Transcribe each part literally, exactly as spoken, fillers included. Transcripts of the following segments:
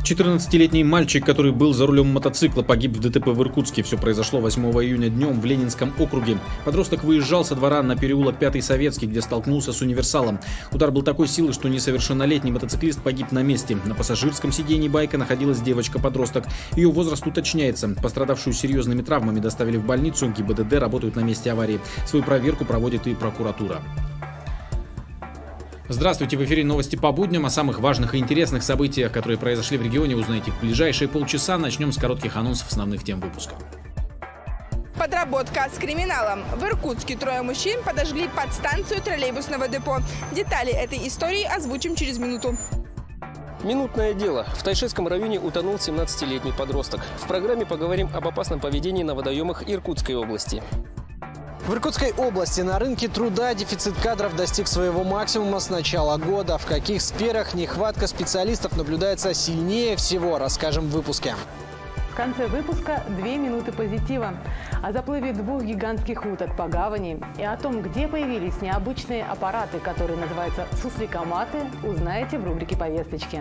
четырнадцатилетний мальчик, который был за рулем мотоцикла, погиб в ДТП в Иркутске. Все произошло восьмого июня днем в Ленинском округе. Подросток выезжал со двора на переулок Пятый Советский, где столкнулся с универсалом. Удар был такой силы, что несовершеннолетний мотоциклист погиб на месте. На пассажирском сидении байка находилась девочка-подросток. Ее возраст уточняется. Пострадавшую серьезными травмами доставили в больницу. ГИБДД работают на месте аварии. Свою проверку проводит и прокуратура. Здравствуйте, в эфире новости по будням. О самых важных и интересных событиях, которые произошли в регионе, узнаете в ближайшие полчаса. Начнем с коротких анонсов основных тем выпуска. Подработка с криминалом. В Иркутске трое мужчин подожгли подстанцию троллейбусного депо. Детали этой истории озвучим через минуту. Минутное дело. В Тайшетском районе утонул семнадцатилетний подросток. В программе поговорим об опасном поведении на водоемах Иркутской области. В Иркутской области на рынке труда дефицит кадров достиг своего максимума с начала года. В каких сферах нехватка специалистов наблюдается сильнее всего, расскажем в выпуске. В конце выпуска две минуты позитива. О заплыве двух гигантских уток по гавани и о том, где появились необычные аппараты, которые называются сусликоматы, узнаете в рубрике «Повесточки».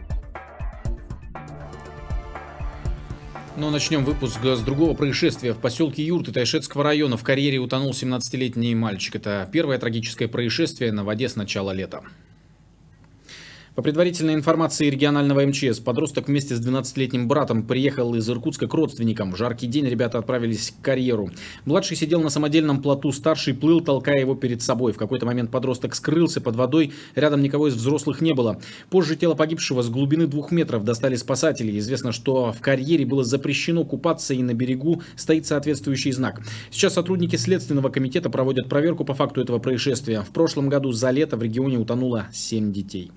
Но начнем выпуск с другого происшествия. В поселке Юрты Тайшетского района в карьере утонул семнадцатилетний мальчик. Это первое трагическое происшествие на воде с начала лета. По предварительной информации регионального эм че эс, подросток вместе с двенадцатилетним братом приехал из Иркутска к родственникам. В жаркий день ребята отправились к карьеру. Младший сидел на самодельном плоту, старший плыл, толкая его перед собой. В какой-то момент подросток скрылся под водой, рядом никого из взрослых не было. Позже тело погибшего с глубины двух метров достали спасатели. Известно, что в карьере было запрещено купаться и на берегу стоит соответствующий знак. Сейчас сотрудники Следственного комитета проводят проверку по факту этого происшествия. В прошлом году за лето в регионе утонуло семь детей.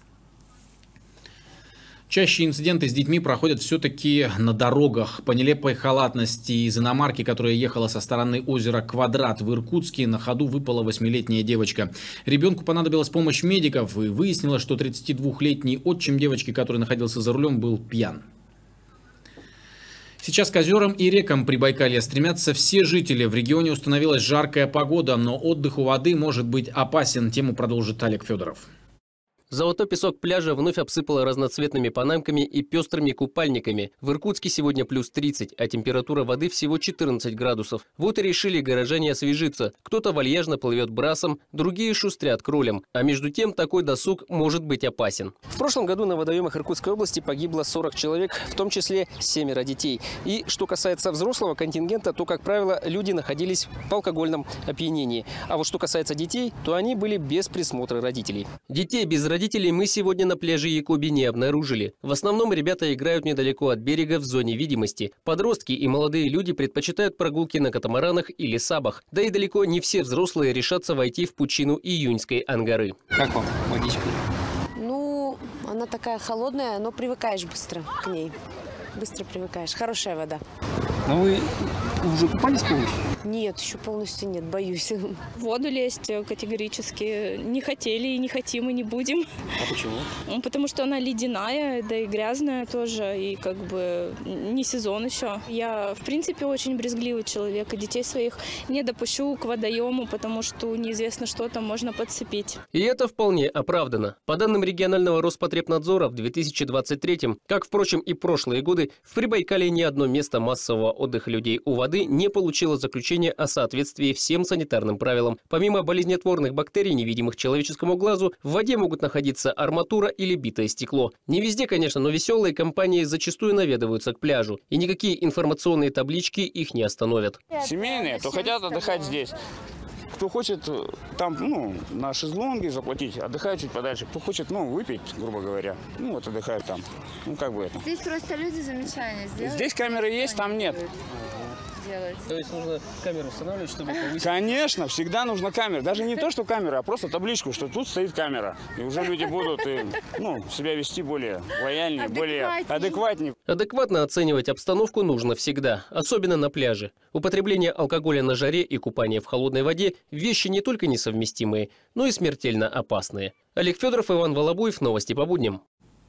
Чаще инциденты с детьми проходят все-таки на дорогах. По нелепой халатности из иномарки, которая ехала со стороны озера Квадрат в Иркутске, на ходу выпала восьмилетняя девочка. Ребенку понадобилась помощь медиков, и выяснилось, что тридцатидвухлетний отчим девочки, который находился за рулем, был пьян. Сейчас к озерам и рекам Прибайкалья стремятся все жители. В регионе установилась жаркая погода, но отдых у воды может быть опасен. Тему продолжит Олег Федоров. Золотой песок пляжа вновь обсыпало разноцветными панамками и пестрыми купальниками. В Иркутске сегодня плюс тридцать, а температура воды всего четырнадцать градусов. Вот и решили горожане освежиться. Кто-то вальяжно плывет брасом, другие шустрят кролем. А между тем такой досуг может быть опасен. В прошлом году на водоемах Иркутской области погибло сорок человек, в том числе семеро детей. И что касается взрослого контингента, то, как правило, люди находились в алкогольном опьянении. А вот что касается детей, то они были без присмотра родителей. Детей без родителей Родителей мы сегодня на пляже Якоби не обнаружили. В основном ребята играют недалеко от берега в зоне видимости. Подростки и молодые люди предпочитают прогулки на катамаранах или сабах. Да и далеко не все взрослые решатся войти в пучину июньской Ангары. Как вам водичка? Ну, она такая холодная, но привыкаешь быстро к ней. Быстро привыкаешь. Хорошая вода. Но вы уже купались полностью? Нет, еще полностью нет, боюсь. В воду лезть категорически не хотели, и не хотим, и не будем. А почему? Ну, потому что она ледяная, да и грязная тоже, и как бы не сезон еще. Я, в принципе, очень брезгливый человек, и детей своих не допущу к водоему, потому что неизвестно, что там можно подцепить. И это вполне оправдано. По данным регионального Роспотребнадзора, в две тысячи двадцать третьем, как, впрочем, и прошлые годы, в Прибайкалье ни одно место массового отдыха людей у воды не получило заключения о соответствии всем санитарным правилам. Помимо болезнетворных бактерий, невидимых человеческому глазу, в воде могут находиться арматура или битое стекло. Не везде, конечно, но веселые компании зачастую наведываются к пляжу, и никакие информационные таблички их не остановят. Семейные, то хотят отдыхать здесь. Кто хочет там, ну, на шезлонге заплатить, отдыхает чуть подальше. Кто хочет, ну, выпить, грубо говоря, ну, вот отдыхает там. Ну, как бы это. Здесь просто люди замечания сделают. Здесь камеры есть, там нет. Делать. То есть нужно камеру устанавливать, чтобы повысить? Конечно, всегда нужна камера. Даже не то, что камера, а просто табличку, что тут стоит камера. И уже люди будут, и, ну, себя вести более лояльнее, более адекватнее. Адекватно оценивать обстановку нужно всегда, особенно на пляже. Употребление алкоголя на жаре и купание в холодной воде – вещи не только несовместимые, но и смертельно опасные. Олег Федоров, Иван Волобуев. Новости по будням.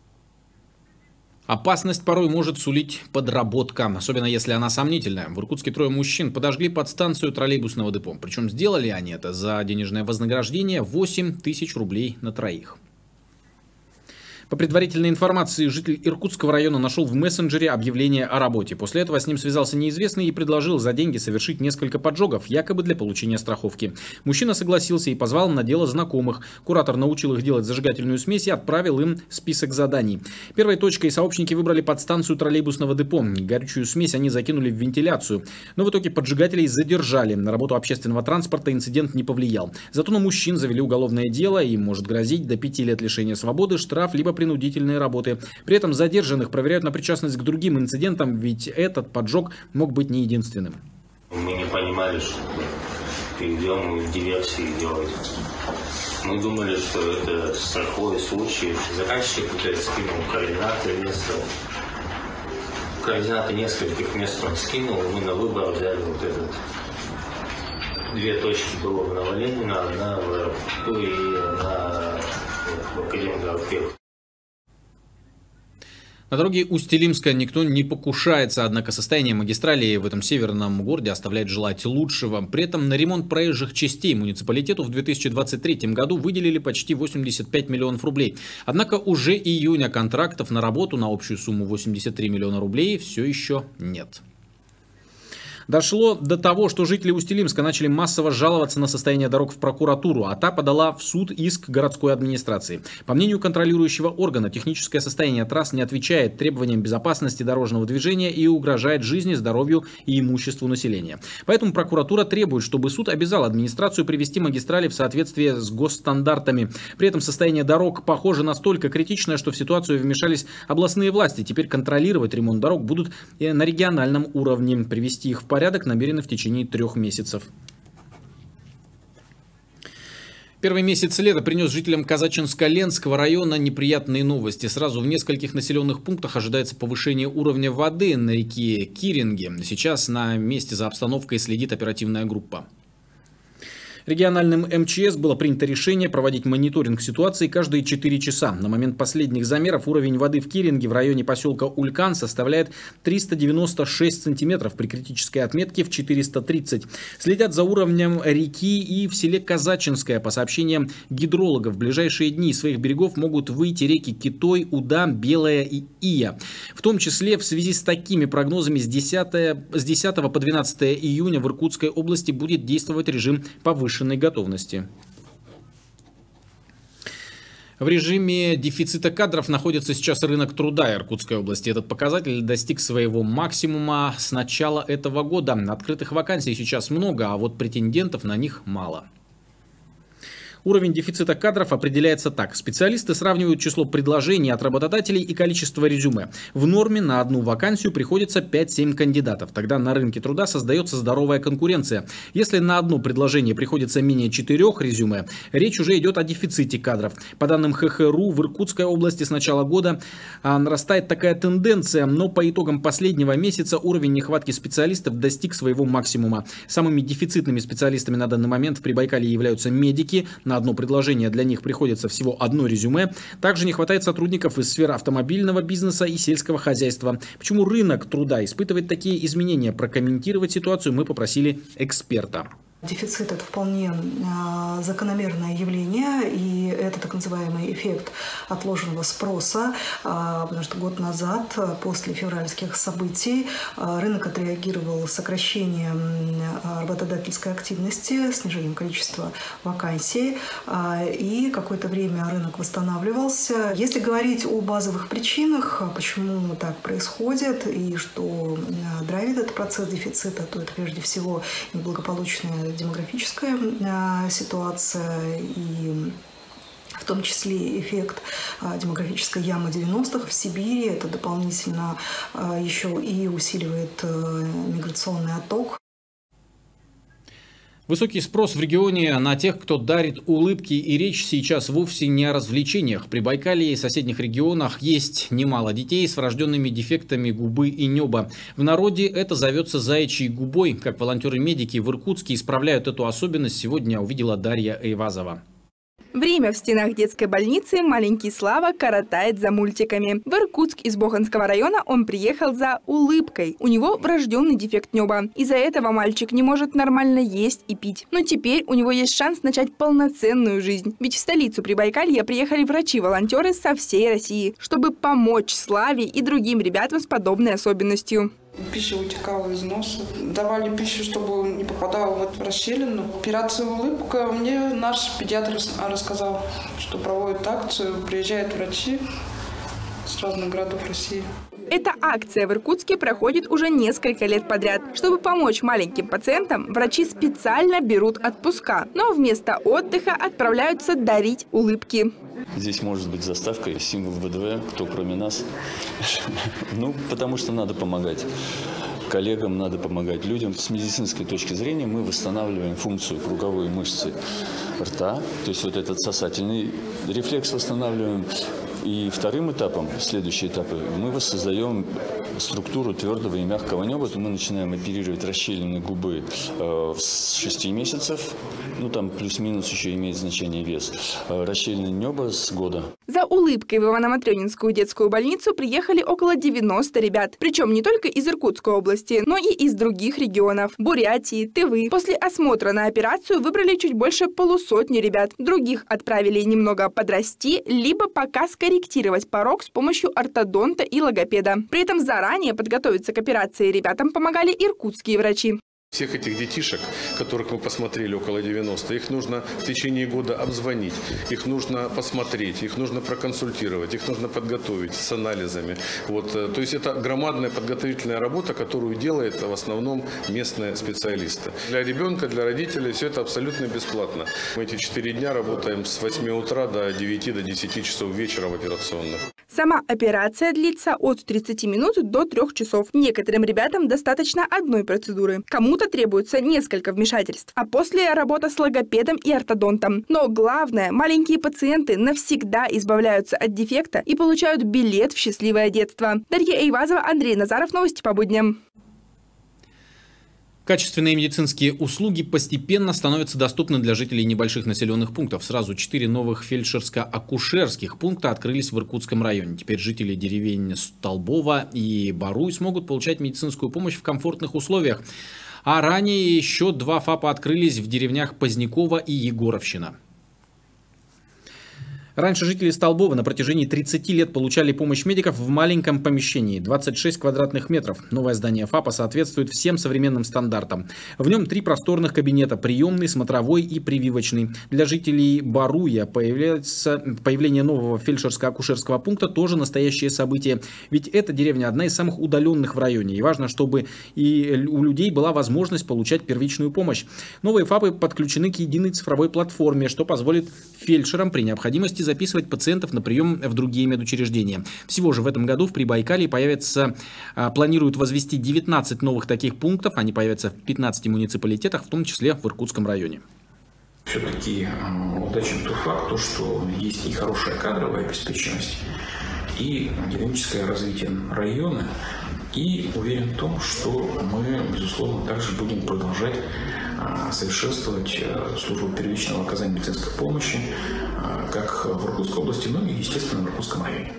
Опасность порой может сулить подработка, особенно если она сомнительная. В Иркутске трое мужчин подожгли подстанцию троллейбусного депо. Причем сделали они это за денежное вознаграждение восемь тысяч рублей на троих. По предварительной информации, житель Иркутского района нашел в мессенджере объявление о работе. После этого с ним связался неизвестный и предложил за деньги совершить несколько поджогов, якобы для получения страховки. Мужчина согласился и позвал на дело знакомых. Куратор научил их делать зажигательную смесь и отправил им список заданий. Первой точкой сообщники выбрали подстанцию троллейбусного депо. Горючую смесь они закинули в вентиляцию. Но в итоге поджигателей задержали. На работу общественного транспорта инцидент не повлиял. Зато на мужчин завели уголовное дело, им может грозить до пяти лет лишения свободы, штраф либо принудительные работы. При этом задержанных проверяют на причастность к другим инцидентам, ведь этот поджог мог быть не единственным. Мы не понимали, что перейдем в диверсии делать. Мы думали, что это страховой случай. Заказчик скинул координаты места. Координаты нескольких мест он скинул, мы на выбор взяли вот этот. Две точки было в Новоленина, одна в аэропорту и одна в Академгородке. На дороге Усть-Илимска никто не покушается, однако состояние магистрали в этом северном городе оставляет желать лучшего. При этом на ремонт проезжих частей муниципалитету в две тысячи двадцать третьем году выделили почти восемьдесят пять миллионов рублей. Однако уже июня контрактов на работу на общую сумму восемьдесят три миллиона рублей все еще нет. Дошло до того, что жители Усть-Илимска начали массово жаловаться на состояние дорог в прокуратуру, а та подала в суд иск городской администрации. По мнению контролирующего органа, техническое состояние трасс не отвечает требованиям безопасности дорожного движения и угрожает жизни, здоровью и имуществу населения. Поэтому прокуратура требует, чтобы суд обязал администрацию привести магистрали в соответствие с госстандартами. При этом состояние дорог, похоже, настолько критичное, что в ситуацию вмешались областные власти. Теперь контролировать ремонт дорог будут на региональном уровне. Привести их в порядок порядок намерены в течение трех месяцев. Первый месяц лета принес жителям Казачинско-Ленского района неприятные новости. Сразу в нескольких населенных пунктах ожидается повышение уровня воды на реке Киринге. Сейчас на месте за обстановкой следит оперативная группа. Региональным эм че эс было принято решение проводить мониторинг ситуации каждые четыре часа. На момент последних замеров уровень воды в Киринге в районе поселка Улькан составляет триста девяносто шесть сантиметров при критической отметке в четыреста тридцать. Следят за уровнем реки и в селе Казачинское. По сообщениям гидрологов, в ближайшие дни из своих берегов могут выйти реки Китой, Уда, Белая и Ия. В том числе в связи с такими прогнозами с десятого по двенадцатое июня в Иркутской области будет действовать режим повышенной готовности. В режиме дефицита кадров находится сейчас рынок труда Иркутской области. Этот показатель достиг своего максимума с начала этого года. Открытых вакансий сейчас много, а вот претендентов на них мало. Уровень дефицита кадров определяется так. Специалисты сравнивают число предложений от работодателей и количество резюме. В норме на одну вакансию приходится пять-семь кандидатов. Тогда на рынке труда создается здоровая конкуренция. Если на одно предложение приходится менее четырех резюме, речь уже идет о дефиците кадров. По данным ха ха ру, в Иркутской области с начала года нарастает такая тенденция, но по итогам последнего месяца уровень нехватки специалистов достиг своего максимума. Самыми дефицитными специалистами на данный момент в Прибайкалье являются медики. На одно предложение для них приходится всего одно резюме. Также не хватает сотрудников из сферы автомобильного бизнеса и сельского хозяйства. Почему рынок труда испытывает такие изменения? Прокомментировать ситуацию мы попросили эксперта. Дефицит – это вполне э, закономерное явление, и это так называемый эффект отложенного спроса, э, потому что год назад, после февральских событий, э, рынок отреагировал сокращением э, работодательской активности, снижением количества вакансий, э, и какое-то время рынок восстанавливался. Если говорить о базовых причинах, почему так происходит и что э, драйвит этот процесс дефицита, то это прежде всего неблагополучная демографическая ситуация и в том числе эффект демографической ямы девяностых в Сибири. Это дополнительно еще и усиливает миграционный отток. Высокий спрос в регионе на тех, кто дарит улыбки, и речь сейчас вовсе не о развлечениях. При Байкалье и соседних регионах есть немало детей с врожденными дефектами губы и неба. В народе это зовется заячьей губой. Как волонтеры-медики в Иркутске исправляют эту особенность, сегодня увидела Дарья Эйвазова. Время в стенах детской больницы маленький Слава коротает за мультиками. В Иркутск из Боханского района он приехал за улыбкой. У него врожденный дефект неба. Из-за этого мальчик не может нормально есть и пить. Но теперь у него есть шанс начать полноценную жизнь. Ведь в столицу Прибайкалья приехали врачи-волонтеры со всей России, чтобы помочь Славе и другим ребятам с подобной особенностью. Пища утекала из носа. Давали пищу, чтобы не попадала в эту расщелину. Операция «Улыбка» мне наш педиатр рассказал, что проводят акцию, приезжают врачи с разных городов России. Эта акция в Иркутске проходит уже несколько лет подряд. Чтобы помочь маленьким пациентам, врачи специально берут отпуска, но вместо отдыха отправляются дарить улыбки. Здесь может быть заставка, символ ВДВ, кто кроме нас. Ну, потому что надо помогать коллегам, надо помогать людям. С медицинской точки зрения мы восстанавливаем функцию круговой мышцы рта, то есть вот этот сосательный рефлекс восстанавливаем. И вторым этапом, следующие этапы, мы воссоздаем структуру твердого и мягкого неба. Мы начинаем оперировать расщелины губы э, с шести месяцев. Ну, там плюс-минус еще имеет значение вес. Э, расщелины неба с года. За улыбкой в Ивано-Матрёнинскую детскую больницу приехали около девяноста ребят. Причем не только из Иркутской области, но и из других регионов. Бурятии, Тывы. После осмотра на операцию выбрали чуть больше полусотни ребят. Других отправили немного подрасти, либо пока скорректировать порог с помощью ортодонта и логопеда. При этом заранее подготовиться к операции ребятам помогали иркутские врачи. Всех этих детишек, которых мы посмотрели, около девяноста, их нужно в течение года обзвонить, их нужно посмотреть, их нужно проконсультировать, их нужно подготовить с анализами. Вот, то есть это громадная подготовительная работа, которую делают в основном местные специалисты. Для ребенка, для родителей все это абсолютно бесплатно. Мы эти четыре дня работаем с восьми утра до девяти, до десяти часов вечера в операционных. Сама операция длится от тридцати минут до трёх часов. Некоторым ребятам достаточно одной процедуры. Кому-то требуется несколько вмешательств, а после работа с логопедом и ортодонтом. Но главное, маленькие пациенты навсегда избавляются от дефекта и получают билет в счастливое детство. Дарья Эйвазова, Андрей Назаров, новости по будням. Качественные медицинские услуги постепенно становятся доступны для жителей небольших населенных пунктов. Сразу четыре новых фельдшерско-акушерских пункта открылись в Иркутском районе. Теперь жители деревень Столбово и Баруй смогут получать медицинскую помощь в комфортных условиях. А ранее еще два ФАПа открылись в деревнях Позднякова и Егоровщина. Раньше жители Столбова на протяжении тридцати лет получали помощь медиков в маленьком помещении, двадцать шесть квадратных метров. Новое здание ФАПа соответствует всем современным стандартам. В нем три просторных кабинета: приемный, смотровой и прививочный. Для жителей Баруя появляется, появление нового фельдшерско-акушерского пункта тоже настоящее событие. Ведь эта деревня одна из самых удаленных в районе. И важно, чтобы и у людей была возможность получать первичную помощь. Новые ФАПы подключены к единой цифровой платформе, что позволит фельдшерам при необходимости записывать пациентов на прием в другие медучреждения. Всего же в этом году в Прибайкалье появится, планируют возвести девятнадцать новых таких пунктов. Они появятся в пятнадцати муниципалитетах, в том числе в Иркутском районе. Все-таки удачен тот факт, то, что есть и хорошая кадровая обеспеченность, и динамическое развитие района. И уверен в том, что мы, безусловно, также будем продолжать совершенствовать службу первичного оказания медицинской помощи как в Иркутской области, но и, естественно, в Иркутском районе.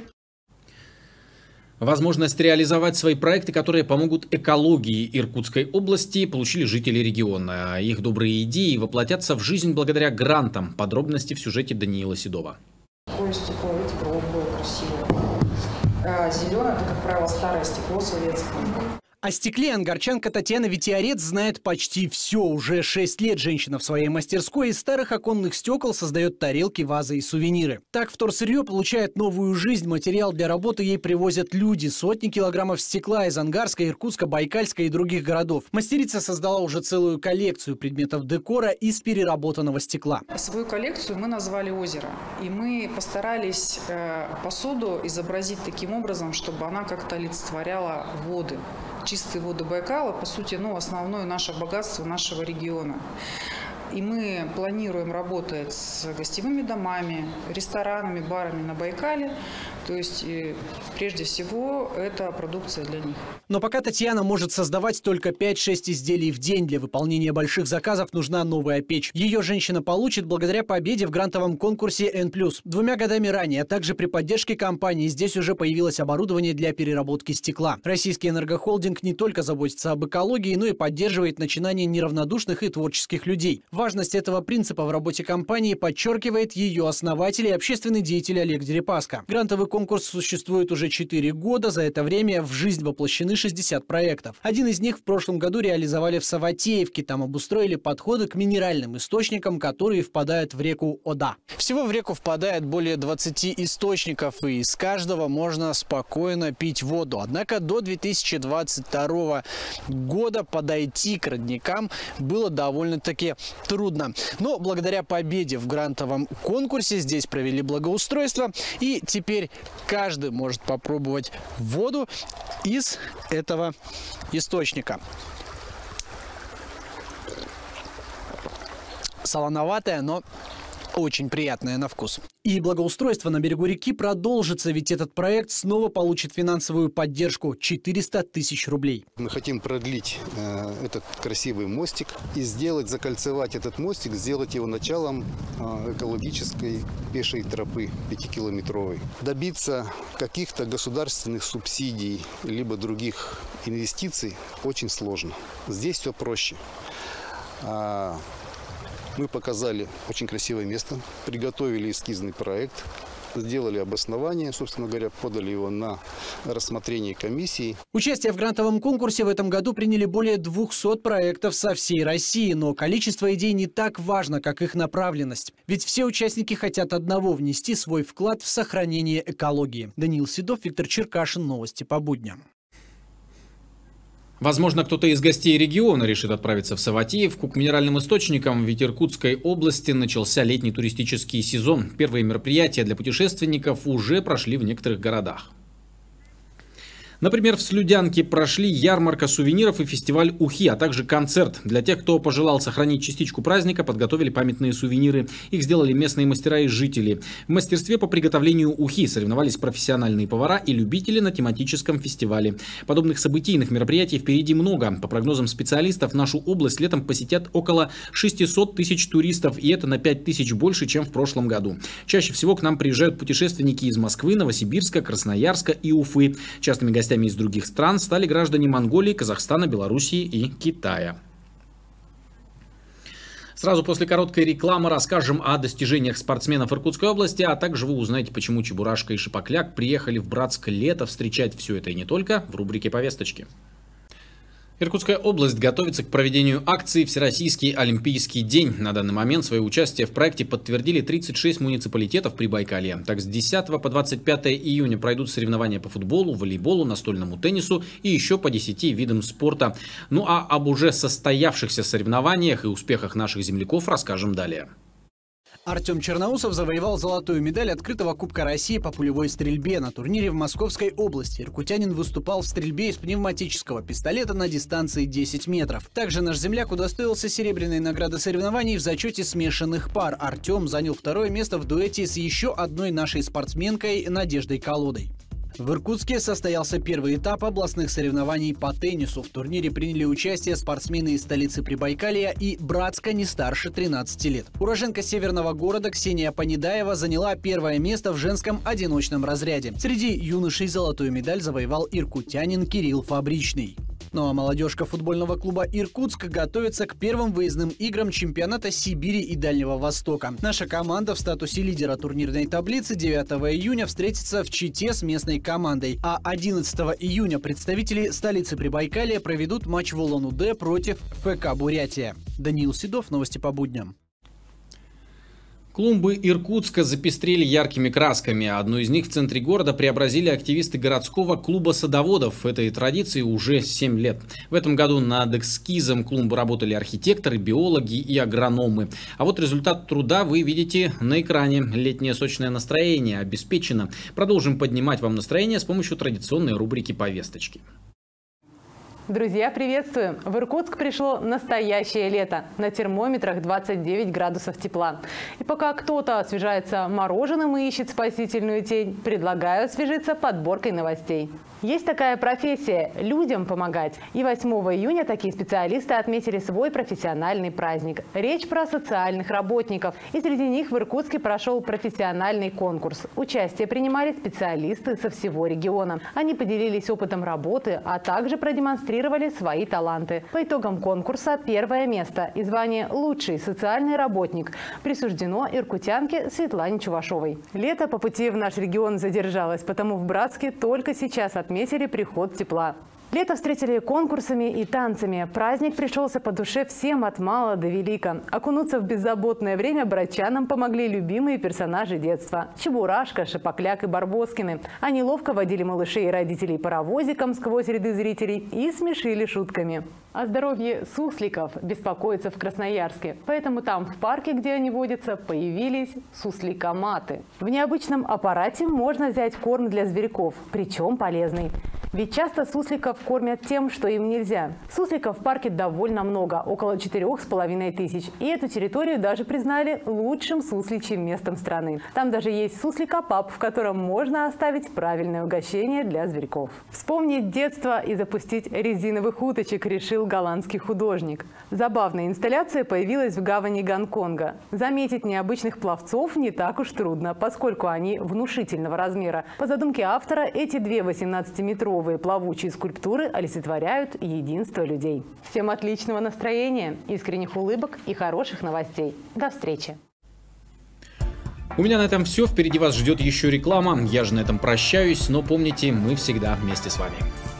Возможность реализовать свои проекты, которые помогут экологии Иркутской области, получили жители региона. Их добрые идеи воплотятся в жизнь благодаря грантам. Подробности в сюжете Даниила Седова. Такое стекло, видите, голубое, красивое. А зеленое – это, как правило, старое стекло советское. О стекле ангарчанка Татьяна Витиарец знает почти все. Уже шесть лет женщина в своей мастерской из старых оконных стекол создает тарелки, вазы и сувениры. Так вторсырье получает новую жизнь. Материал для работы ей привозят люди. Сотни килограммов стекла из Ангарска, Иркутска, Байкальска и других городов. Мастерица создала уже целую коллекцию предметов декора из переработанного стекла. Свою коллекцию мы назвали «Озеро». И мы постарались э, посуду изобразить таким образом, чтобы она как-то олицетворяла воды. Чистые воды Байкала, по сути, ну, основное наше богатство нашего региона. И мы планируем работать с гостевыми домами, ресторанами, барами на Байкале То есть, прежде всего, это продукция для них. Но пока Татьяна может создавать только пять-шесть изделий в день, для выполнения больших заказов нужна новая печь. Ее женщина получит благодаря победе в грантовом конкурсе Н плюс. Двумя годами ранее, а также при поддержке компании, здесь уже появилось оборудование для переработки стекла. Российский энергохолдинг не только заботится об экологии, но и поддерживает начинания неравнодушных и творческих людей. Важность этого принципа в работе компании подчеркивает ее основатель и общественный деятель Олег Дерипаска. Грантовый конкурс существует уже четыре года. За это время в жизнь воплощены шестьдесят проектов. Один из них в прошлом году реализовали в Саватеевке. Там обустроили подходы к минеральным источникам, которые впадают в реку Ода. Всего в реку впадает более двадцати источников, и из каждого можно спокойно пить воду. Однако до две тысячи двадцать второго года подойти к родникам было довольно-таки трудно. Но благодаря победе в грантовом конкурсе здесь провели благоустройство, и теперь каждый может попробовать воду из этого источника. Солоноватая, но очень приятная на вкус. И благоустройство на берегу реки продолжится, ведь этот проект снова получит финансовую поддержку – четыреста тысяч рублей. Мы хотим продлить э, этот красивый мостик и сделать, закольцевать этот мостик, сделать его началом э, экологической пешей тропы пятикилометровой. Добиться каких-то государственных субсидий либо других инвестиций очень сложно. Здесь все проще. А Мы показали очень красивое место, приготовили эскизный проект, сделали обоснование, собственно говоря, подали его на рассмотрение комиссии. Участие в грантовом конкурсе в этом году приняли более двухсот проектов со всей России, но количество идей не так важно, как их направленность. Ведь все участники хотят одного – внести свой вклад в сохранение экологии. Даниил Седов, Виктор Черкашин. Новости по будням. Возможно, кто-то из гостей региона решит отправиться в Саватеевку к минеральным источникам, ведь в Иркутской области начался летний туристический сезон. Первые мероприятия для путешественников уже прошли в некоторых городах. Например, в Слюдянке прошли ярмарка сувениров и фестиваль ухи, а также концерт. Для тех, кто пожелал сохранить частичку праздника, подготовили памятные сувениры. Их сделали местные мастера и жители. В мастерстве по приготовлению ухи соревновались профессиональные повара и любители на тематическом фестивале. Подобных событийных мероприятий впереди много. По прогнозам специалистов, нашу область летом посетят около шестисот тысяч туристов, и это на пять тысяч больше, чем в прошлом году. Чаще всего к нам приезжают путешественники из Москвы, Новосибирска, Красноярска и Уфы. Частыми гостями из других стран стали граждане Монголии, Казахстана, Белоруссии и Китая. Сразу после короткой рекламы расскажем о достижениях спортсменов Иркутской области, а также вы узнаете, почему Чебурашка и Шипокляк приехали в Братск лето встречать. Все это и не только в рубрике «Повесточки». Иркутская область готовится к проведению акции «Всероссийский олимпийский день». На данный момент свое участие в проекте подтвердили тридцать шесть муниципалитетов Прибайкалья. Так, с десятого по двадцать пятое июня пройдут соревнования по футболу, волейболу, настольному теннису и еще по десяти видам спорта. Ну а об уже состоявшихся соревнованиях и успехах наших земляков расскажем далее. Артем Черноусов завоевал золотую медаль открытого Кубка России по пулевой стрельбе на турнире в Московской области. Иркутянин выступал в стрельбе из пневматического пистолета на дистанции десять метров. Также наш земляк удостоился серебряной награды соревнований в зачете смешанных пар. Артем занял второе место в дуэте с еще одной нашей спортсменкой Надеждой Колодой. В Иркутске состоялся первый этап областных соревнований по теннису. В турнире приняли участие спортсмены из столицы Прибайкалья и Братска не старше тринадцати лет. Уроженка северного города Ксения Панедаева заняла первое место в женском одиночном разряде. Среди юношей золотую медаль завоевал иркутянин Кирилл Фабричный. Ну а молодежка футбольного клуба «Иркутск» готовится к первым выездным играм чемпионата Сибири и Дальнего Востока. Наша команда в статусе лидера турнирной таблицы девятого июня встретится в Чите с местной командой, а одиннадцатого июня представители столицы Прибайкалья проведут матч в Улан-Удэ против ФК «Бурятия». Даниил Седов, новости по будням. Клумбы Иркутска запестрели яркими красками. Одну из них в центре города преобразили активисты городского клуба садоводов. Этой традиции уже семь лет. В этом году над эскизом клумбы работали архитекторы, биологи и агрономы. А вот результат труда вы видите на экране. Летнее сочное настроение обеспечено. Продолжим поднимать вам настроение с помощью традиционной рубрики «Повесточки». Друзья, приветствую! В Иркутск пришло настоящее лето. На термометрах двадцать девять градусов тепла. И пока кто-то освежается мороженым и ищет спасительную тень, предлагаю освежиться подборкой новостей. Есть такая профессия – людям помогать. И восьмого июня такие специалисты отметили свой профессиональный праздник. Речь про социальных работников. И среди них в Иркутске прошел профессиональный конкурс. Участие принимали специалисты со всего региона. Они поделились опытом работы, а также продемонстрировали свои таланты. По итогам конкурса первое место и звание «Лучший социальный работник» присуждено иркутянке Светлане Чувашовой. Лето по пути в наш регион задержалось, потому в Братске только сейчас отметили отметили приход тепла. Лето встретили конкурсами и танцами. Праздник пришелся по душе всем от мала до велика. Окунуться в беззаботное время братчанам помогли любимые персонажи детства – Чебурашка, Шапокляк и Барбоскины. Они ловко водили малышей и родителей паровозиком сквозь ряды зрителей и смешили шутками. О здоровье сусликов беспокоятся в Красноярске. Поэтому там, в парке, где они водятся, появились сусликоматы. В необычном аппарате можно взять корм для зверьков, причем полезный. Ведь часто сусликов кормят тем, что им нельзя. Сусликов в парке довольно много, около четырёх с половиной тысяч. И эту территорию даже признали лучшим сусличьим местом страны. Там даже есть сусликопаб, в котором можно оставить правильное угощение для зверьков. Вспомнить детство и запустить резиновых уточек решил голландский художник. Забавная инсталляция появилась в гавани Гонконга. Заметить необычных пловцов не так уж трудно, поскольку они внушительного размера. По задумке автора, эти две восемнадцатиметровые плавучие скульптуры олицетворяют единство людей. Всем отличного настроения, искренних улыбок и хороших новостей. До встречи! У меня на этом все. Впереди вас ждет еще реклама. Я же на этом прощаюсь, но помните, мы всегда вместе с вами.